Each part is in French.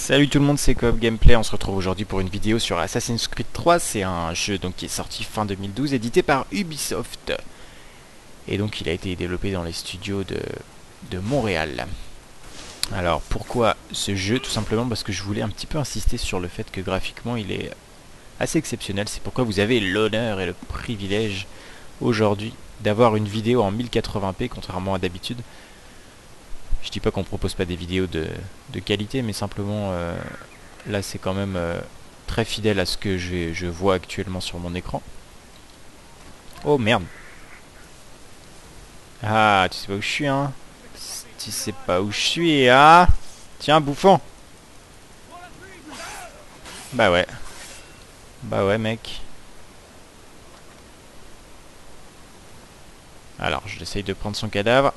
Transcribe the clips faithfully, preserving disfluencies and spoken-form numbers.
Salut tout le monde, c'est Coop Gameplay. On se retrouve aujourd'hui pour une vidéo sur Assassin's Creed trois. C'est un jeu donc qui est sorti fin deux mille douze, édité par Ubisoft. Et donc il a été développé dans les studios de, de Montréal. Alors pourquoi ce jeu? Tout simplement parce que je voulais un petit peu insister sur le fait que graphiquement il est assez exceptionnel. C'est pourquoi vous avez l'honneur et le privilège aujourd'hui d'avoir une vidéo en mille quatre-vingts p, contrairement à d'habitude. Je dis pas qu'on propose pas des vidéos de, de qualité, mais simplement euh, là c'est quand même euh, très fidèle à ce que je, je vois actuellement sur mon écran. Oh merde. Ah, tu sais pas où je suis, hein? Tu sais pas où je suis, ah? Tiens, bouffon. Bah ouais. Bah ouais, mec. Alors, j'essaye de prendre son cadavre.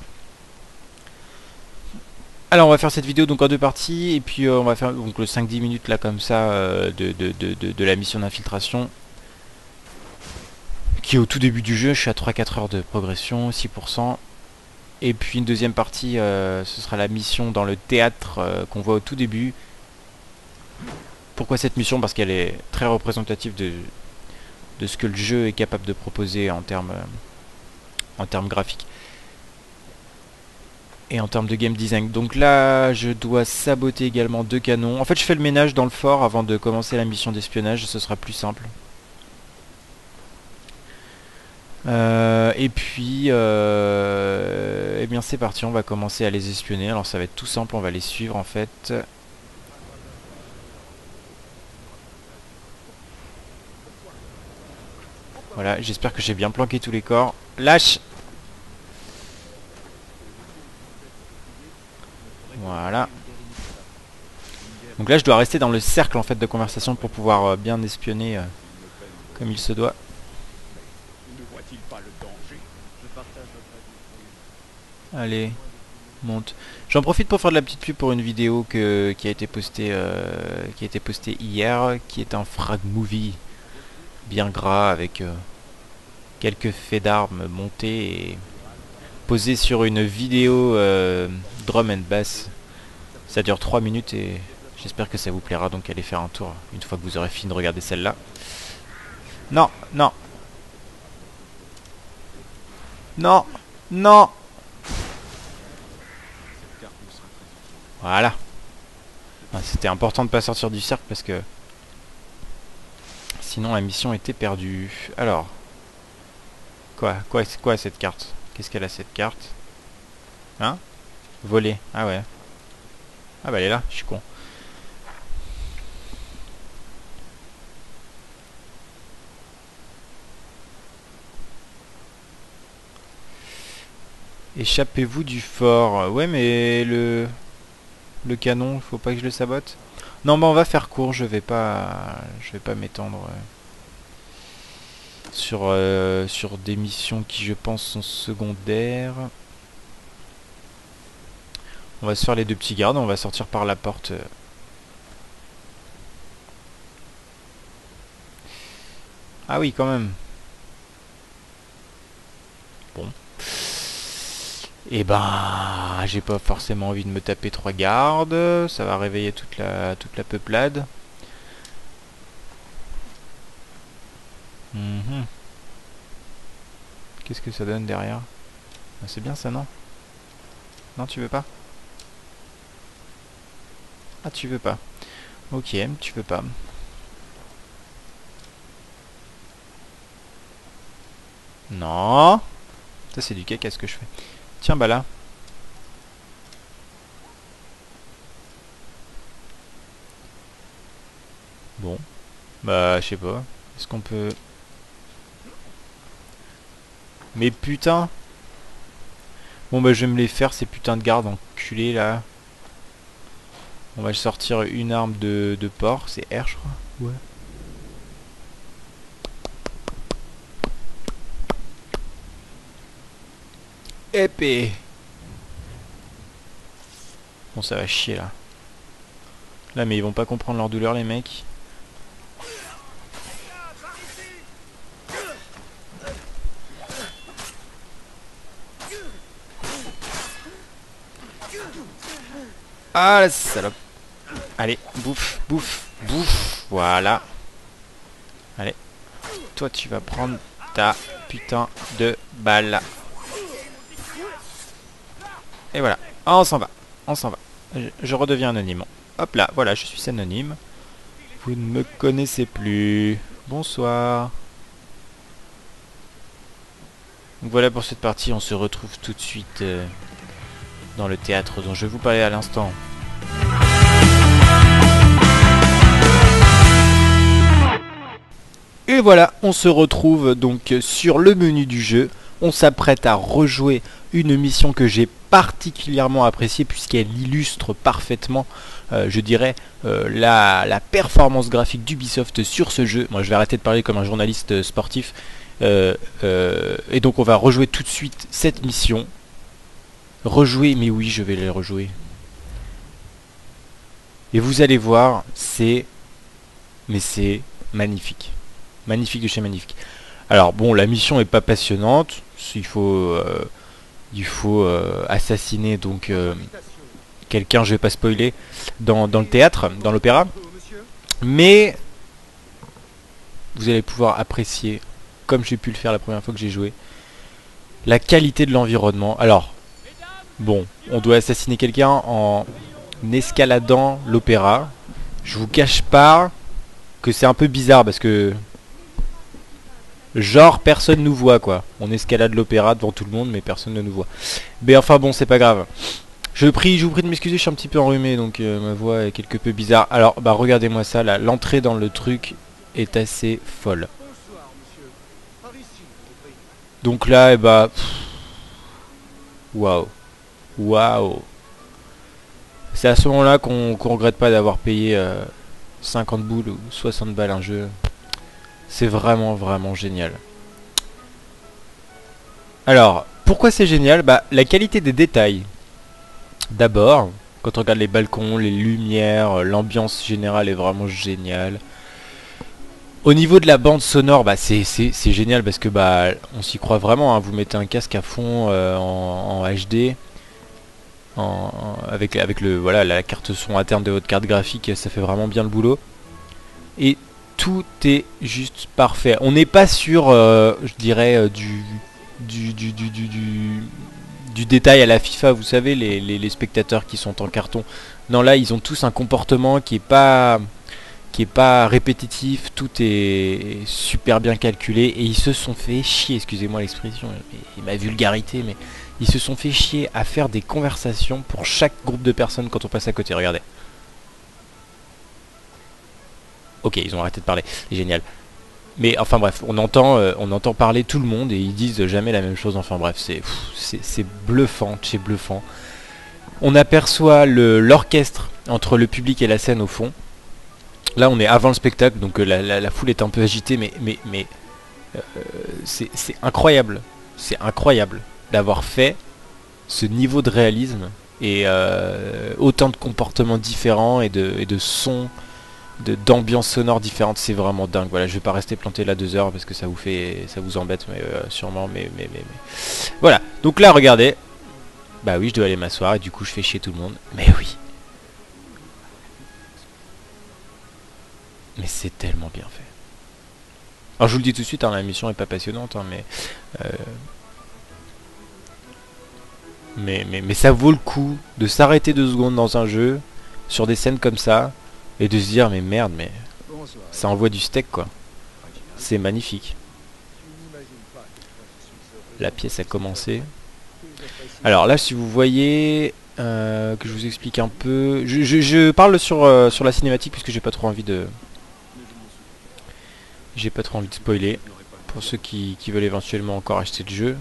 Alors on va faire cette vidéo donc en deux parties, et puis euh, on va faire donc le cinq dix minutes là comme ça euh, de, de, de, de, de la mission d'infiltration qui est au tout début du jeu. Je suis à trois quatre heures de progression, six pour cent. Et puis une deuxième partie, euh, ce sera la mission dans le théâtre euh, qu'on voit au tout début. Pourquoi cette mission? Parce qu'elle est très représentative de, de ce que le jeu est capable de proposer en termes euh, en termes graphiques et en termes de game design. Donc là, je dois saboter également deux canons. En fait, je fais le ménage dans le fort avant de commencer la mission d'espionnage. Ce sera plus simple. Euh, et puis, euh, eh bien c'est parti. On va commencer à les espionner. Alors ça va être tout simple. On va les suivre en fait. Voilà. J'espère que j'ai bien planqué tous les corps. Lâche. Voilà. Donc là je dois rester dans le cercle en fait de conversation pour pouvoir euh, bien espionner euh, comme il se doit. Allez, monte. J'en profite pour faire de la petite pub pour une vidéo que, qui a été postée euh, qui a été postée hier, qui est un frag movie bien gras avec euh, quelques faits d'armes montés et posés sur une vidéo euh, drum and bass. Ça dure trois minutes et j'espère que ça vous plaira, donc allez faire un tour une fois que vous aurez fini de regarder celle-là. Non, non. Non, non. Voilà. C'était important de pas sortir du cercle parce que sinon la mission était perdue. Alors, quoi, quoi, c'est quoi cette carte? Qu'est-ce qu'elle a cette carte? Hein? Voler. Ah ouais. Ah bah elle est là, je suis con. Échappez-vous du fort. Ouais, mais le le canon, faut pas que je le sabote. Non, bah on va faire court. Je vais pas, je vais pas m'étendre euh, sur euh, sur des missions qui, je pense, sont secondaires. On va se faire les deux petits gardes. On va sortir par la porte. Ah oui, quand même. Bon. Et ben, j'ai pas forcément envie de me taper trois gardes. Ça va réveiller toute la toute la peuplade. Mm-hmm. Qu'est-ce que ça donne derrière? Ah, c'est bien ça, non? Non, tu veux pas? Ah, tu veux pas. Ok, tu veux pas. Non. Ça, c'est du caca ce que je fais. Tiens, bah là. Bon. Bah, je sais pas. Est-ce qu'on peut... Mais putain. Bon, bah, je vais me les faire, ces putains de gardes enculés, là. On va sortir une arme de, de porc. C'est R, je crois. Ouais. Épée. Bon, ça va chier, là. Là, mais ils vont pas comprendre leur douleur, les mecs. Ah, la salope. Allez, bouffe, bouffe, bouffe. Voilà. Allez. Toi, tu vas prendre ta putain de balle. Et voilà. Ah, on s'en va. On s'en va. Je, je redeviens anonyme. Hop là, voilà, je suis anonyme. Vous ne me connaissez plus. Bonsoir. Donc voilà pour cette partie, on se retrouve tout de suite euh, dans le théâtre dont je vous parlais à l'instant. Et voilà, on se retrouve donc sur le menu du jeu. On s'apprête à rejouer une mission que j'ai particulièrement appréciée puisqu'elle illustre parfaitement, euh, je dirais, euh, la, la performance graphique d'Ubisoft sur ce jeu. Moi je vais arrêter de parler comme un journaliste sportif. Euh, euh, et donc on va rejouer tout de suite cette mission. Rejouer, mais oui je vais les rejouer. Et vous allez voir, c'est... Mais c'est magnifique. Magnifique de chez magnifique. Alors bon, la mission est pas passionnante. Il faut, euh, il faut euh, assassiner donc euh, quelqu'un, je vais pas spoiler, dans, dans le théâtre, dans l'opéra. Mais vous allez pouvoir apprécier, comme j'ai pu le faire la première fois que j'ai joué, la qualité de l'environnement. Alors, bon, on doit assassiner quelqu'un en escaladant l'opéra. Je vous cache pas que c'est un peu bizarre parce que genre personne nous voit quoi. On escalade l'opéra devant tout le monde mais personne ne nous voit. Mais enfin bon, c'est pas grave. Je prie, je vous prie de m'excuser, je suis un petit peu enrhumé donc euh, ma voix est quelque peu bizarre. Alors bah regardez-moi ça là, l'entrée dans le truc est assez folle. Donc là et bah waouh. Waouh. C'est à ce moment-là qu'on qu'on regrette pas d'avoir payé euh, cinquante boules ou soixante balles un jeu. C'est vraiment vraiment génial. Alors, pourquoi c'est génial? Bah, la qualité des détails. D'abord, quand on regarde les balcons, les lumières, l'ambiance générale est vraiment géniale. Au niveau de la bande sonore, bah c'est génial parce que bah on s'y croit vraiment. Hein. Vous mettez un casque à fond euh, en, en H D, en, en, avec avec le voilà la carte son interne de votre carte graphique, ça fait vraiment bien le boulot. Et tout est juste parfait. On n'est pas sur, euh, je dirais, euh, du, du, du, du, du, du, du détail à la FIFA, vous savez, les, les, les spectateurs qui sont en carton. Non, là, ils ont tous un comportement qui est pas, qui est pas répétitif. Tout est super bien calculé et ils se sont fait chier. Excusez-moi l'expression et ma vulgarité, mais ils se sont fait chier à faire des conversations pour chaque groupe de personnes quand on passe à côté. Regardez. Ok, ils ont arrêté de parler, c'est génial. Mais enfin bref, on entend, euh, on entend parler tout le monde et ils disent jamais la même chose. Enfin bref, c'est c'est bluffant, c'est bluffant. On aperçoit l'orchestre entre le public et la scène au fond. Là, on est avant le spectacle, donc euh, la, la, la foule est un peu agitée, mais mais mais euh, c'est incroyable, c'est incroyable d'avoir fait ce niveau de réalisme et euh, autant de comportements différents et de et de sons, d'ambiance sonore différente. C'est vraiment dingue. Voilà, je vais pas rester planté là deux heures parce que ça vous fait, ça vous embête, mais euh, sûrement. Mais, mais mais mais voilà. Donc là, regardez. Bah oui, je dois aller m'asseoir et du coup, je fais chier tout le monde. Mais oui. Mais c'est tellement bien fait. Alors je vous le dis tout de suite, hein, la mission est pas passionnante, hein, mais, euh, mais mais mais ça vaut le coup de s'arrêter deux secondes dans un jeu sur des scènes comme ça. Et de se dire mais merde, mais ça envoie du steak quoi. C'est magnifique. La pièce a commencé. Alors là si vous voyez euh, que je vous explique un peu. Je, je, je parle sur, euh, sur la cinématique puisque j'ai pas trop envie de. J'ai pas trop envie de spoiler. Pour ceux qui, qui veulent éventuellement encore acheter le jeu.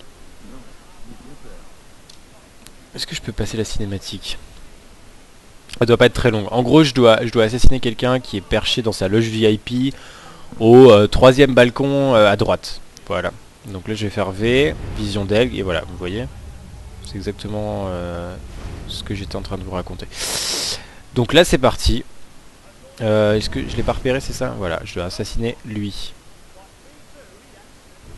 Est-ce que je peux passer la cinématique? Elle doit pas être très longue. En gros, je dois, je dois assassiner quelqu'un qui est perché dans sa loge V I P au euh, troisième balcon euh, à droite. Voilà. Donc là, je vais faire V, vision d'aigle, et voilà, vous voyez. C'est exactement euh, ce que j'étais en train de vous raconter. Donc là, c'est parti. Euh, Est-ce que je l'ai pas repéré, c'est ça? Voilà, je dois assassiner lui.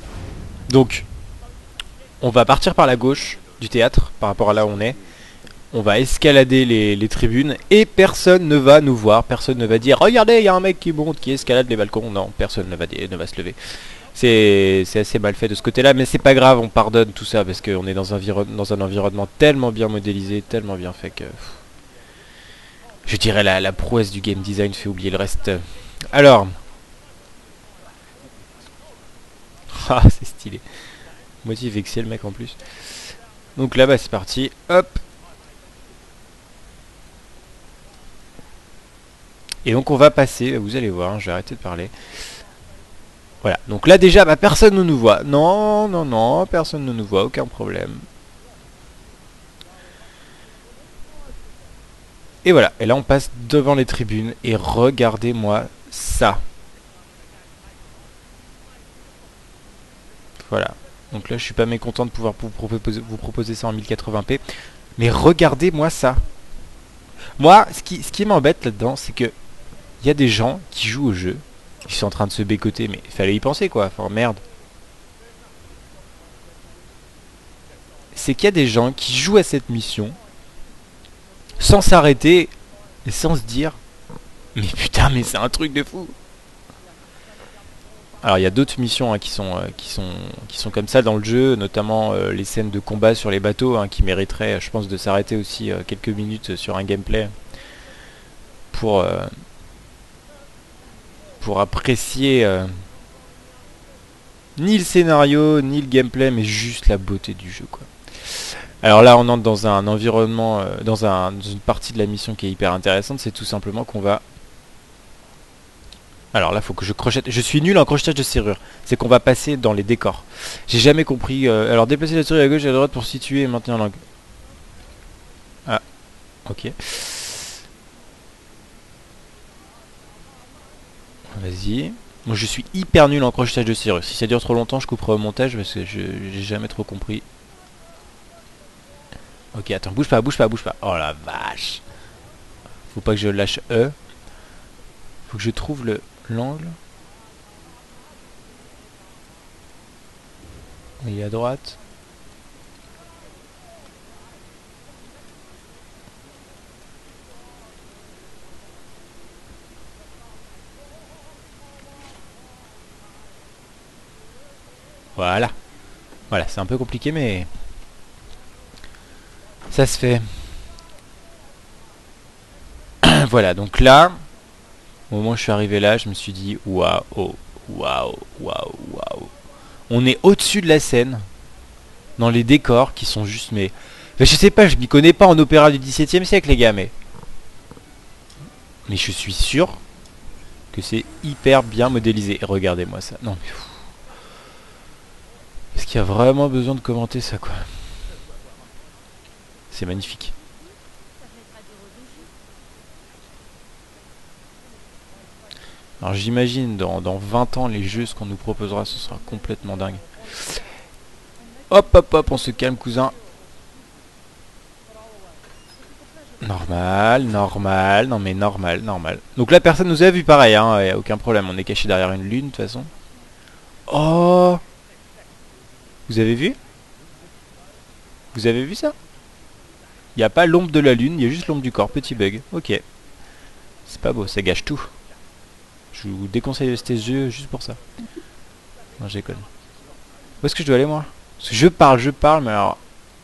Donc, on va partir par la gauche du théâtre, par rapport à là où on est. on va escalader les, les tribunes et personne ne va nous voir, personne ne va dire regardez il y a un mec qui monte, qui escalade les balcons, non, personne ne va, ne va se lever. C'est assez mal fait de ce côté là, mais c'est pas grave, on pardonne tout ça parce qu'on est dans un, dans un environnement tellement bien modélisé, tellement bien fait que... Je dirais la, la prouesse du game design fait oublier le reste. Alors... Ah c'est stylé. Moitié vexé le mec en plus. Donc là-bas c'est parti, hop. Et donc on va passer, vous allez voir, hein, je vais arrêter de parler. Voilà, donc là déjà, bah, personne ne nous voit. Non, non, non, personne ne nous voit, aucun problème. Et voilà, et là on passe devant les tribunes, et regardez-moi ça. Voilà, donc là je suis pas mécontent de pouvoir vous proposer, vous proposer ça en mille quatre-vingts p. Mais regardez-moi ça. Moi, ce qui, ce qui m'embête là-dedans, c'est que il y a des gens qui jouent au jeu, qui sont en train de se bécoter, mais il fallait y penser quoi, enfin merde. C'est qu'il y a des gens qui jouent à cette mission sans s'arrêter et sans se dire mais putain mais c'est un truc de fou. Alors il y a d'autres missions hein, qui, sont, euh, qui, sont, qui sont comme ça dans le jeu, notamment euh, les scènes de combat sur les bateaux hein, qui mériteraient je pense de s'arrêter aussi euh, quelques minutes sur un gameplay pour, euh, pour apprécier euh, ni le scénario ni le gameplay mais juste la beauté du jeu quoi. Alors là on entre dans un environnement, euh, dans, un, dans une partie de la mission qui est hyper intéressante, c'est tout simplement qu'on va... Alors là faut que je crochette, je suis nul en crochetage de serrure, c'est qu'on va passer dans les décors. J'ai jamais compris, euh... alors déplacer la souris à gauche et à droite pour situer et maintenir l'angle. Ah, ok. Vas-y. Moi je suis hyper nul en crochetage de serrure, si ça dure trop longtemps je couperai au montage parce que je j'ai jamais trop compris. Ok, attends, bouge pas, bouge pas, bouge pas. Oh la vache. Faut pas que je lâche E. Faut que je trouve le l'angle. Il est à droite. Voilà. Voilà, c'est un peu compliqué mais... ça se fait. Voilà, donc là... Au moment où je suis arrivé là, je me suis dit waouh, waouh, waouh, waouh. On est au-dessus de la scène, dans les décors qui sont juste mais... Enfin, je sais pas, je m'y connais pas en opéra du dix-septième siècle les gars, mais... Mais je suis sûr que c'est hyper bien modélisé. Regardez-moi ça. Non mais... Est-ce qu'il y a vraiment besoin de commenter ça quoi? C'est magnifique. Alors j'imagine dans, dans vingt ans les jeux ce qu'on nous proposera ce sera complètement dingue. Hop hop hop on se calme cousin. Normal, normal, non mais normal, normal. Donc là personne nous a vu pareil hein, y a aucun problème, on est caché derrière une lune de toute façon. Oh, vous avez vu? Vous avez vu ça? Il n'y a pas l'ombre de la lune, il y a juste l'ombre du corps, petit bug. Ok. C'est pas beau, ça gâche tout. Je vous déconseille de tester ce jeu juste pour ça. Non, je déconne. Où est-ce que je dois aller, moi? Parce que je parle, je parle, mais alors...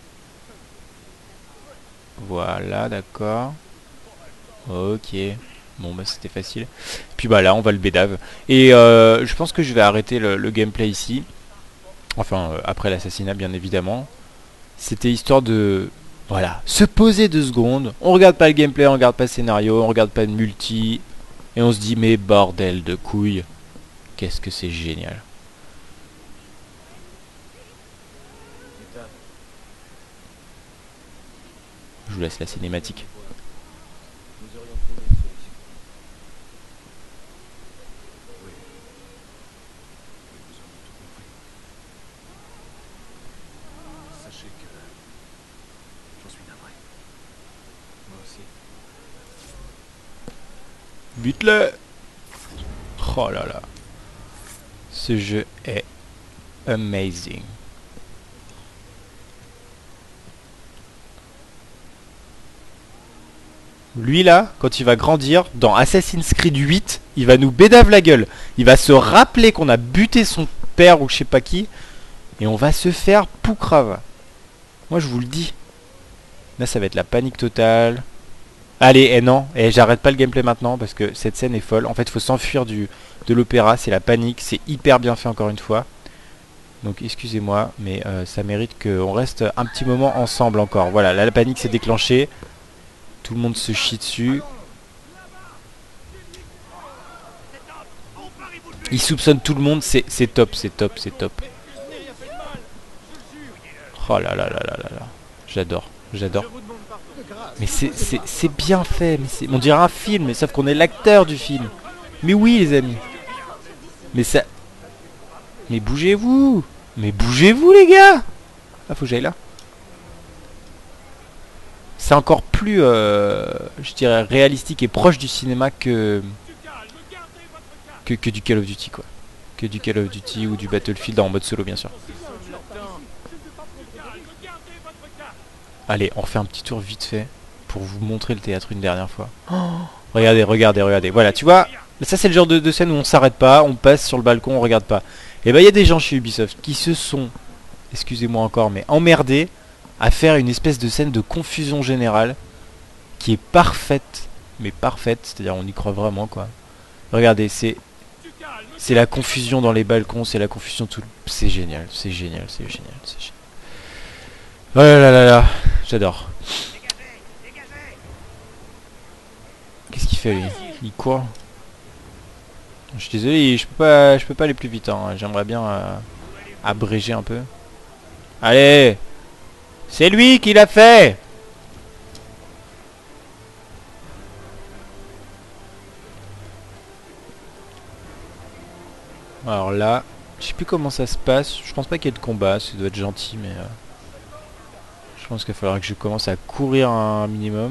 Voilà, d'accord. Ok. Bon, bah c'était facile. Puis bah là, on va le bédave. Et euh, je pense que je vais arrêter le, le gameplay ici. Enfin, euh, après l'assassinat, bien évidemment. C'était histoire de... Voilà, se poser deux secondes. On regarde pas le gameplay, on regarde pas le scénario, on regarde pas de multi... Et on se dit mais bordel de couilles, qu'est-ce que c'est génial. Je vous laisse la cinématique. Sachez que j'en suis navré. Moi aussi. Bute-le. Oh là là. Ce jeu est amazing. Lui là, quand il va grandir, dans Assassin's Creed huit, il va nous bédave la gueule. Il va se rappeler qu'on a buté son père ou je sais pas qui. Et on va se faire poucrave. Moi je vous le dis. Là ça va être la panique totale. Allez, eh non, eh, j'arrête pas le gameplay maintenant parce que cette scène est folle. En fait il faut s'enfuir du de l'opéra, c'est la panique. C'est hyper bien fait encore une fois. Donc excusez-moi, mais euh, ça mérite qu'on reste un petit moment ensemble encore. Voilà, là la panique s'est déclenchée. Tout le monde se chie dessus. Il soupçonne tout le monde, c'est top, c'est top, c'est top. Oh là là là là là là. J'adore, j'adore. Mais c'est bien fait, mais on dirait un film, mais sauf qu'on est l'acteur du film. Mais oui les amis. Mais ça... Mais bougez-vous. Mais bougez-vous les gars. Ah faut que j'aille là. C'est encore plus, euh, je dirais, réalistique et proche du cinéma que, que que du Call of Duty quoi. Que du Call of Duty ou du Battlefield en mode solo bien sûr. Allez, on refait un petit tour vite fait pour vous montrer le théâtre une dernière fois. Oh, regardez, regardez, regardez. Voilà, tu vois, ça c'est le genre de, de scène où on s'arrête pas, on passe sur le balcon, on regarde pas. Et bah il y a des gens chez Ubisoft qui se sont, excusez-moi encore, mais emmerdés à faire une espèce de scène de confusion générale qui est parfaite, mais parfaite, c'est-à-dire on y croit vraiment quoi. Regardez, c'est c'est la confusion dans les balcons, c'est la confusion tout, c'est génial, c'est génial, c'est génial, c'est génial. Oh là là là là, j'adore. Qu'est-ce qu'il fait lui? Il court. Je suis désolé, je peux pas, je peux pas aller plus vite. Hein. J'aimerais bien euh, abréger un peu. Allez, c'est lui qui l'a fait. Alors là, je sais plus comment ça se passe. Je pense pas qu'il y ait de combat. Ça doit être gentil, mais euh, je pense qu'il va falloir que je commence à courir un minimum.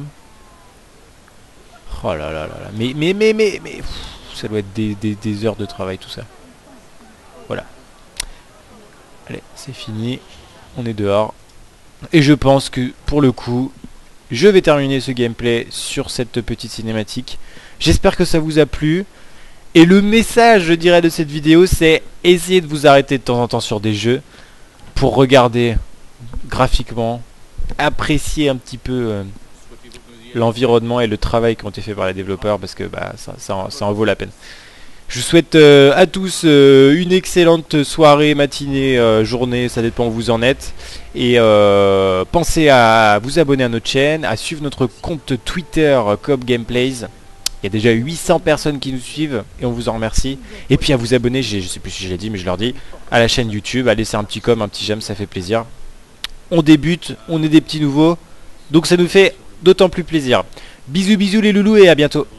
Oh là là là là. Mais mais mais mais mais. Pff, ça doit être des, des, des heures de travail tout ça. Voilà. Allez, c'est fini. On est dehors. Et je pense que pour le coup, je vais terminer ce gameplay sur cette petite cinématique. J'espère que ça vous a plu. Et le message, je dirais, de cette vidéo, c'est essayez de vous arrêter de temps en temps sur des jeux pour regarder graphiquement, apprécier un petit peu euh, l'environnement et le travail qui ont été faits par les développeurs parce que bah, ça, ça, en, ça en vaut la peine. Je vous souhaite euh, à tous euh, une excellente soirée, matinée, euh, journée, ça dépend où vous en êtes. Et euh, pensez à vous abonner à notre chaîne, à suivre notre compte Twitter euh, Coop Gameplays. Il y a déjà huit cents personnes qui nous suivent et on vous en remercie. Et puis à vous abonner, je sais plus si je l'ai dit mais je leur dis, à la chaîne YouTube, à laisser un petit com, un petit j'aime, ça fait plaisir. On débute, on est des petits nouveaux, donc ça nous fait d'autant plus plaisir. Bisous bisous les loulous et à bientôt.